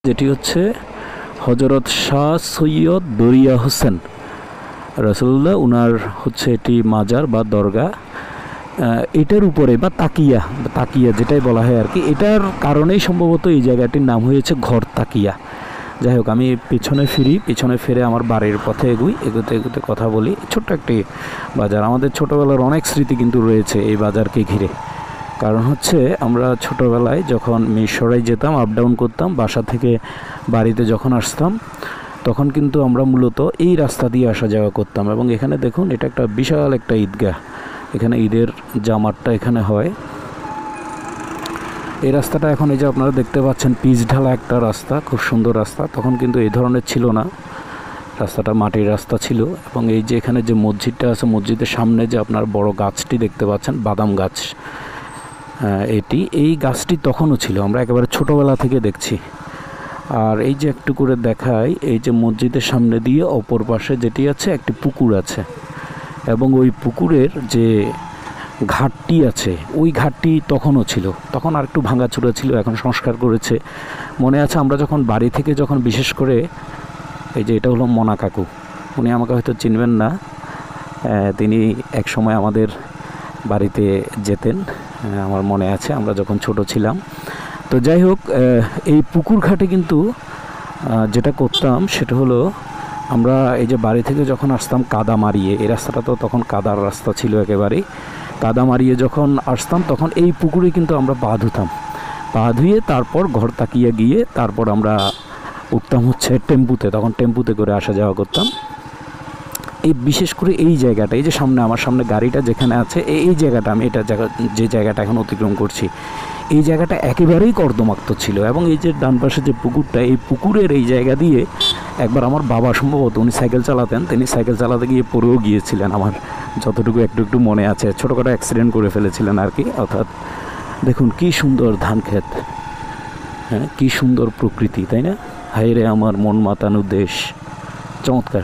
যেটি হচ্ছে হজরত শাহ সৈয়দ দরিয়া হোসেন রাসূলুল্লাহ উনার হচ্ছে এটি মাজার বা দরগা। এটার উপরে বা তাকিয়া যেটাই বলা হয় আর কি, এটার কারণেই সম্ভবত এই জায়গাটির নাম হয়েছে ঘর তাকিয়া। যাই হোক, আমি পিছনে ফিরে আমার বাড়ির পথে এগোতে এগোতে কথা বলি। ছোট্ট একটি বাজার, আমাদের ছোটোবেলার অনেক স্মৃতি কিন্তু রয়েছে এই বাজারকে ঘিরে। কারণ হচ্ছে আমরা ছোটোবেলায় যখন মিরসরাই যেতাম, আপ ডাউন করতাম, বাসা থেকে বাড়িতে যখন আসতাম তখন কিন্তু আমরা মূলত এই রাস্তা দিয়ে আসা যাওয়া করতাম। এবং এখানে দেখুন, এটা একটা বিশাল একটা ঈদগাহ, এখানে ঈদের জামাতটা এখানে হয়। এই রাস্তাটা এখন এই যে আপনারা দেখতে পাচ্ছেন পিচ ঢালা একটা রাস্তা, খুব সুন্দর রাস্তা। তখন কিন্তু এই ধরনের ছিল না, রাস্তাটা মাটির রাস্তা ছিল। এবং এই যে এখানে যে মসজিদটা আছে, মসজিদের সামনে যে আপনার বড় গাছটি দেখতে পাচ্ছেন, বাদাম গাছ, এই গাছটি তখনও ছিল, আমরা একেবারে ছোটোবেলা থেকে দেখছি। আর এই যে একটু করে দেখাই, এই যে মসজিদের সামনে দিয়ে অপর পাশে যেটি আছে একটি পুকুর আছে, এবং ওই পুকুরের যে ঘাটটি আছে ওই ঘাটটি তখনও ছিল, তখন আর একটু ভাঙাচুরা ছিল, এখন সংস্কার করেছে। মনে আছে আমরা যখন বাড়ি থেকে যখন বিশেষ করে এই যে এটা হলো মনা কাকু, উনি আমাকে হয়তো চিনবেন না, তিনি এক সময় আমাদের বাড়িতে যেতেন, আমার মনে আছে আমরা যখন ছোট ছিলাম। তো যাই হোক, এই পুকুর ঘাটে কিন্তু যেটা করতাম সেটা হলো, আমরা এই যে বাড়ি থেকে যখন আসতাম কাদা মারিয়ে, এই রাস্তাটা তো তখন কাদার রাস্তা ছিল একেবারেই, কাদা মারিয়ে যখন আসতাম তখন এই পুকুরে কিন্তু আমরা পা ধুতাম, পা ধুয়ে তারপর ঘর তাকিয়ে গিয়ে তারপর আমরা উঠতাম হচ্ছে টেম্পুতে, তখন টেম্পুতে করে আসা যাওয়া করতাম। এই বিশেষ করে এই জায়গাটা, এই যে সামনে আমার সামনে গাড়িটা যেখানে আছে, এই জায়গাটা, আমি যে জায়গাটা এখন অতিক্রম করছি, এই জায়গাটা একেবারেই কর্দমাক্ত ছিল। এবং এই যে ডান পাশে যে পুকুরটা, এই পুকুরের এই জায়গা দিয়ে একবার আমার বাবা সম্ভবত, উনি সাইকেল চালাতেন, তিনি সাইকেল চালাতে গিয়ে পড়েও গিয়েছিলেন, আমার যতটুকু একটু মনে আছে, ছোটোখাটো অ্যাক্সিডেন্ট করে ফেলেছিলেন আর কি। অর্থাৎ দেখুন কি সুন্দর ধান ক্ষেত, হ্যাঁ, কী সুন্দর প্রকৃতি, তাই না? হায়রে আমার মন মাতানো দেশ, চমৎকার।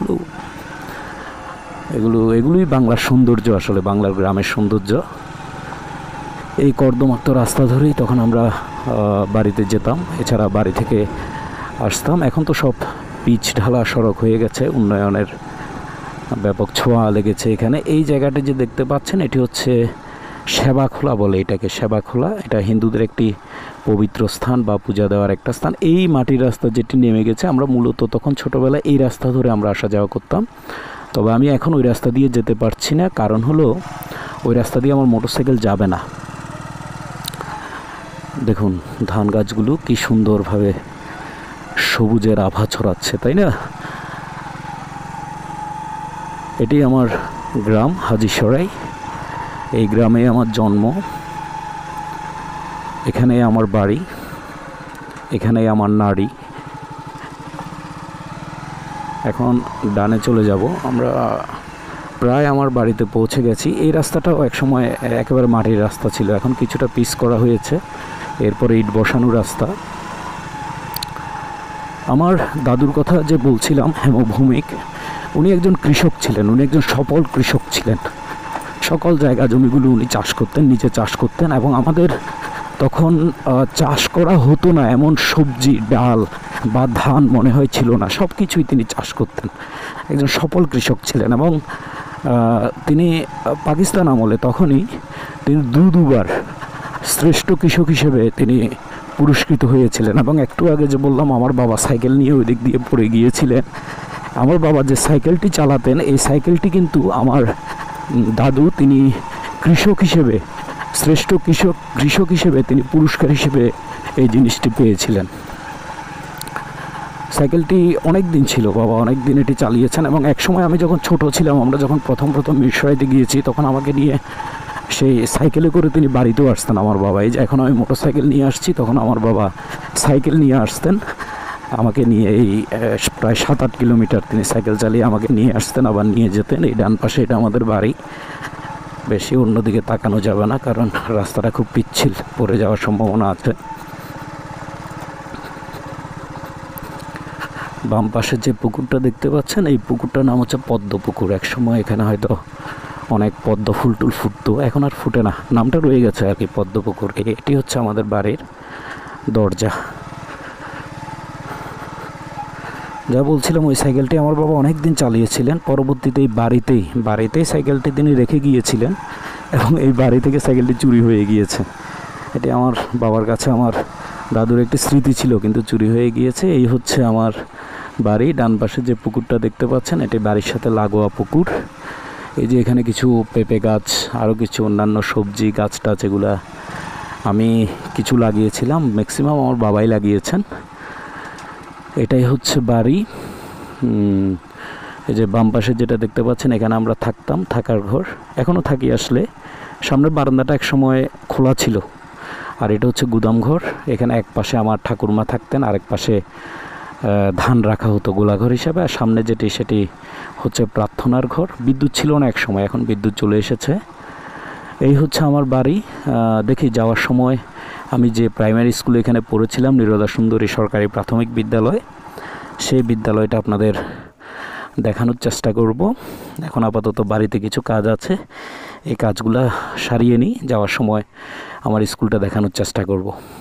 এগুলোই বাংলার সৌন্দর্য, আসলে বাংলার গ্রামের সৌন্দর্য। এই কর্দমাক্ত রাস্তা ধরেই তখন আমরা বাড়িতে যেতাম, এছাড়া বাড়ি থেকে আসতাম। এখন তো সব পিচ ঢালা সড়ক হয়ে গেছে, উন্নয়নের ব্যাপক ছোঁয়া লেগেছে এখানে। এই জায়গাটা যে দেখতে পাচ্ছেন, এটি হচ্ছে সেবাখোলা বলে এটাকে, সেবাখোলা। এটা হিন্দুদের একটি পবিত্র স্থান বা পূজা দেওয়ার একটা স্থান। এই মাটির রাস্তা যেটি নেমে গেছে, আমরা মূলত তখন ছোটোবেলায় এই রাস্তা ধরে আমরা আসা যাওয়া করতাম। তবে আমি এখন ওই রাস্তা দিয়ে যেতে পারছি না, কারণ হলো ওই রাস্তা দিয়ে আমার মোটরসাইকেল যাবে না। দেখুন ধান গাছগুলো কি সুন্দরভাবে সবুজের আভা ছড়াচ্ছে, তাই না? এটি আমার গ্রাম হাজিসরাই, এই গ্রামে আমার জন্ম, এখানে আমার বাড়ি, এখানে আমার নাড়ি। এখন ডানে চলে যাব, আমরা প্রায় আমার বাড়িতে পৌঁছে গেছি। এই রাস্তাটাও একসময় একেবারে মাটির রাস্তা ছিল, এখন কিছুটা পিচ করা হয়েছে, এরপরে ইট বসানো রাস্তা। আমার দাদুর কথা যে বলছিলাম, হেমভৌমিক, উনি একজন কৃষক ছিলেন, উনি একজন সফল কৃষক ছিলেন। সকল জায়গা জমিগুলো উনি চাষ করতেন, নিজে চাষ করতেন। এবং আমাদের তখন চাষ করা হতো না এমন সবজি, ডাল বা ধান মনে হয় ছিল না, সব কিছুই তিনি চাষ করতেন। একজন সফল কৃষক ছিলেন। এবং তিনি পাকিস্তান আমলে তখনই তিনি দুবার শ্রেষ্ঠ কৃষক হিসেবে তিনি পুরস্কৃত হয়েছিলেন। এবং একটু আগে যে বললাম আমার বাবা সাইকেল নিয়ে ওই দিক দিয়ে পড়ে গিয়েছিলেন, আমার বাবা যে সাইকেলটি চালাতেন, এই সাইকেলটি কিন্তু আমার দাদু, তিনি কৃষক হিসেবে, শ্রেষ্ঠ কৃষক হিসেবে তিনি পুরস্কার হিসেবে এই জিনিসটি পেয়েছিলেন। সাইকেলটি অনেক দিন ছিল, বাবা অনেক দিন এটি চালিয়েছেন। এবং একসময় আমি যখন ছোট ছিলাম, আমরা যখন প্রথম মিরসরাইতে গিয়েছি, তখন আমাকে নিয়ে সেই সাইকেলে করে তিনি বাড়িতেও আসতেন আমার বাবা। এই যে এখন আমি মোটরসাইকেল নিয়ে আসছি, তখন আমার বাবা সাইকেল নিয়ে আসতেন আমাকে নিয়ে। এই প্রায় 7-8 কিলোমিটার তিনি সাইকেল চালিয়ে আমাকে নিয়ে আসতেন, আবার নিয়ে যেতেন। এই ডান পাশে এটা আমাদের বাড়ি, বেশি অন্যদিকে তাকানো যাবে না, কারণ রাস্তাটা খুব পিচ্ছিল, পড়ে যাওয়ার সম্ভাবনা আছে। বাম পাশে যে পুকুরটা দেখতে পাচ্ছেন, এই পুকুরটার নাম হচ্ছে পদ্ম পুকুর। একসময় এখানে হয়তো অনেক পদ্ম ফুল ফুটতো, এখন আর ফুটে না, নামটা রয়ে গেছে আর কি, পদ্ম পুকুর। এটি হচ্ছে আমাদের বাড়ির দরজা। যা বলছিলাম, ওই সাইকেলটি আমার বাবা অনেক দিন চালিয়েছিলেন। পরবর্তীতে এই বাড়িতেই সাইকেলটি তিনি রেখে গিয়েছিলেন এবং এই বাড়ি থেকে সাইকেলটি চুরি হয়ে গিয়েছে। এটি আমার বাবার কাছে আমার দাদুর একটি স্মৃতি ছিল, কিন্তু চুরি হয়ে গিয়েছে। এই হচ্ছে আমার বাড়ি। ডান পাশে যে পুকুরটা দেখতে পাচ্ছেন, এটি বাড়ির সাথে লাগোয়া পুকুর। এই যে এখানে কিছু পেঁপে গাছ, আরও কিছু অন্যান্য সবজি গাছ টাছ, এগুলা আমি কিছু লাগিয়েছিলাম, ম্যাক্সিমাম আমার বাবাই লাগিয়েছেন। এটাই হচ্ছে বাড়ি। এই যে বাম পাশে যেটা দেখতে পাচ্ছেন, এখানে আমরা থাকতাম, থাকার ঘর, এখনও থাকি আসলে। সামনের বারান্দাটা এক সময় খোলা ছিল। আর এটা হচ্ছে গুদাম ঘর। এখানে এক পাশে আমার ঠাকুরমা থাকতেন, আরেক পাশে ধান রাখা হতো গোলাঘর হিসাবে। আর সামনে সেটি হচ্ছে প্রার্থনার ঘর। বিদ্যুৎ ছিল না এক সময়, এখন বিদ্যুৎ চলে এসেছে। এই হচ্ছে আমার বাড়ি। দেখি যাওয়ার সময় আমি যে প্রাইমারি স্কুলে এখানে পড়েছিলাম, নিরোদা সুন্দরী সরকারি প্রাথমিক বিদ্যালয়, সেই বিদ্যালয়টা আপনাদের দেখানোর চেষ্টা করব। এখন আপাতত বাড়িতে কিছু কাজ আছে, এই কাজগুলা সারিয়ে নিই, যাওয়ার সময় আমার স্কুলটা দেখানোর চেষ্টা করব।